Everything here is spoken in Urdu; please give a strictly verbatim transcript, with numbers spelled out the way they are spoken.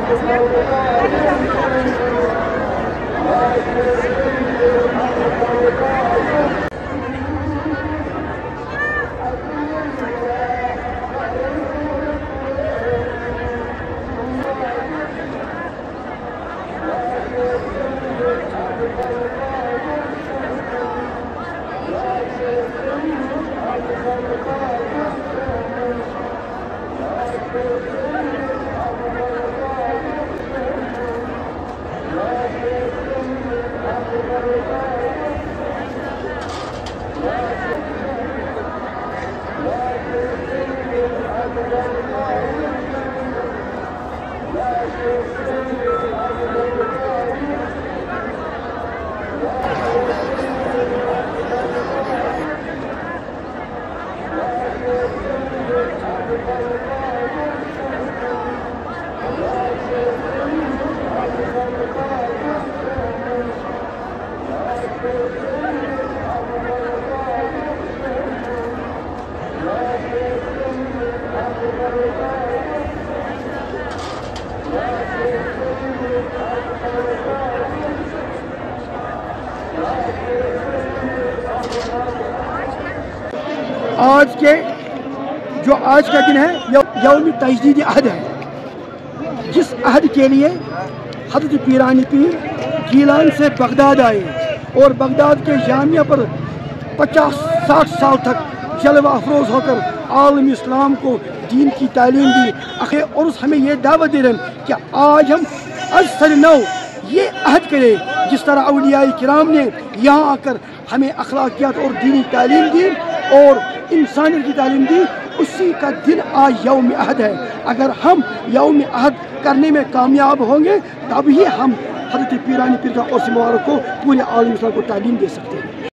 آج کے جو آج کا دن ہے یوم تجدید عہد ہے، جس عہد کے لیے حضرت پیرانی پیر گیلان سے بغداد آئے اور بغداد کے جامعہ پر پچاس ساٹھ سال تک جلوہ افروز ہو کر عالم اسلام کو دین کی تعلیم دی۔ آخر عرس ہمیں یہ دعوت دے رہے ہیں کہ آج ہم از سر نو یہ عہد کریں، جس طرح اولیاء کرام نے یہاں آ کر ہمیں اخلاقیات اور دینی تعلیم دی اور انسانیت کی تعلیم دی، اسی کا دن آج یوم عہد ہے۔ اگر ہم یوم عہد کرنے میں کامیاب ہوں گے تب ہی ہم حضرت پیرانی پیر کا عرس مبارک کو پورے عالم اسلام کو تعلیم دے سکتے ہیں۔